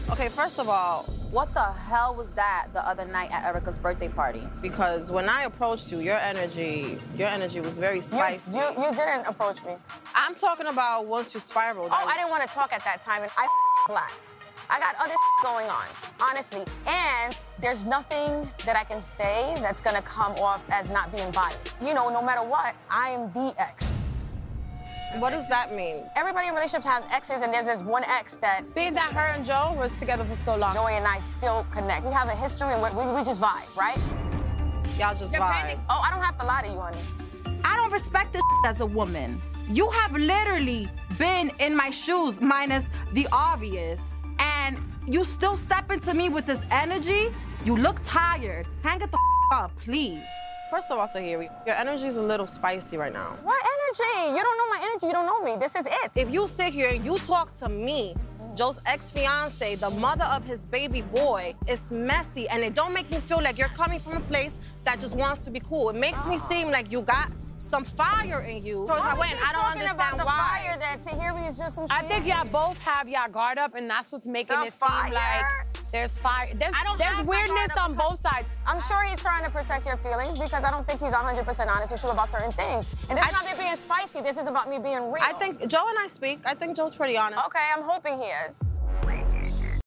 Okay, first of all, what the hell was that the other night at Erica's birthday party? Because when I approached you, your energy was very spicy. You didn't approach me. I'm talking about once you spiraled. Oh, I didn't want to talk at that time, and I blacked. I got other going on, honestly. And there's nothing that I can say that's gonna come off as not being biased. You know, no matter what, I am the ex. What does that mean? Everybody in relationships has exes, and there's this one ex that... Being that her and Joe was together for so long. Joey and I still connect. We have a history, and we just vibe, right? Y'all just vibe. Oh, I don't have to lie to you, honey. I don't respect this as a woman. You have literally been in my shoes, minus the obvious, and you still step into me with this energy? You look tired. Hang it the up, please. First of all, Tahiri, your energy's a little spicy right now. What energy? You don't know my energy. You don't know me. This is it. If you sit here and you talk to me, Joe's ex-fiance, the mother of his baby boy, it's messy, and it don't make me feel like you're coming from a place that just wants to be cool. It makes me seem like you got some fire in you. I don't understand why. Fire that Tahiri is just who she I think is. y'all both have y'all guard up, and that's what's making The it seem like fire? there's fire. There's have weirdness my guard on up. both sides. I'm sure he's trying to protect your feelings because I don't think he's 100% honest with you about certain things. And this is not me being spicy. This is about me being real. I think Joe and I speak. I think Joe's pretty honest. Okay, I'm hoping he is.